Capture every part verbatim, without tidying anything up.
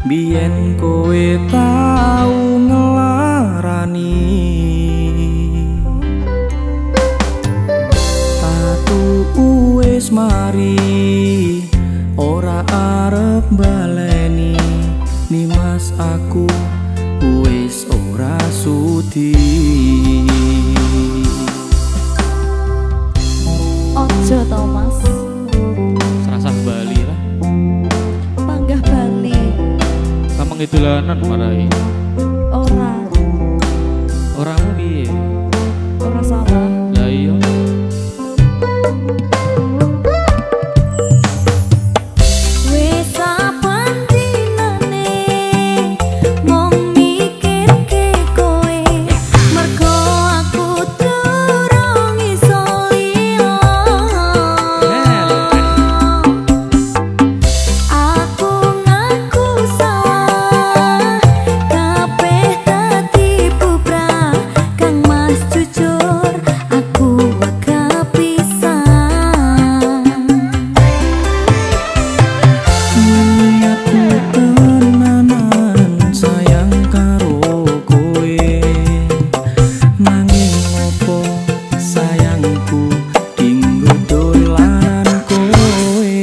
Biyen kowe tau ngelarani tatu wis mari ora arep baleni nimas aku wis ora sudi. Ojo to mas, serasah Bali lah. panggah Bali. Kamu ngidolanan marai. Ora, Orang piye? ora salah. Lah iya. Wis saben dinane mung mikirke kowe, mergo aku durung iso liya. Aku ngaku salah, kabeh dadi bubrah. Kang Mas jujur, aku kepisan. Niatku tenanan sayang karo kowe, nanging opo sayangku dinggo dolanan kowe.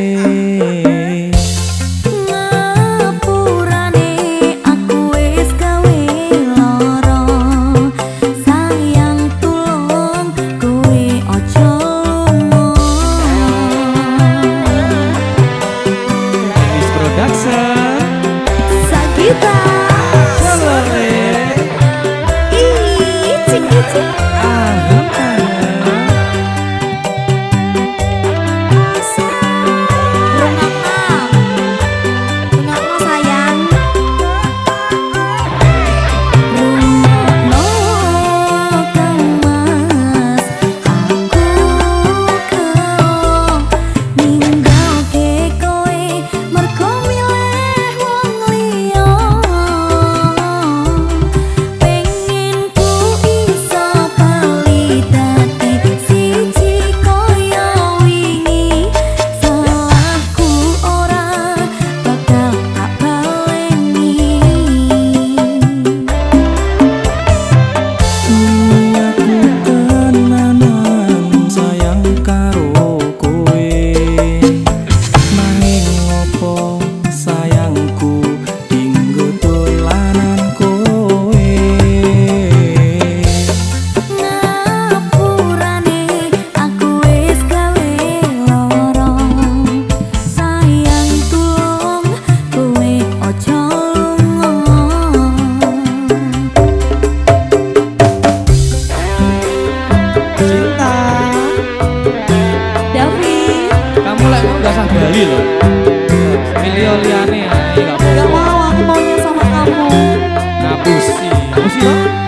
Ngapurane aku wis gawe lara, sayang tulung kowe ojo lunga. This production. Sagita Sore. icik icik rungokno rungokno sayang, rungokno Kang Mas, aku karo ninggalke kowe mergo milih wong liya. Pengen ku iso bali dadi siji kaya wingi, salahku ora bakal tak baleni. Niatku tenanan sayang karo kowe, nanging opo sayangku dinggo dolanan kowe. Ngapurane aku wis gawe lara, sayang tulung kowe ojo lunga. Cinta. David, Kamu lek ngono gak sah Bali loh. Milio liane ae gak gak apa-apa. mau, aku maunya sama kamu. Ngapusi. Ngapusi loh.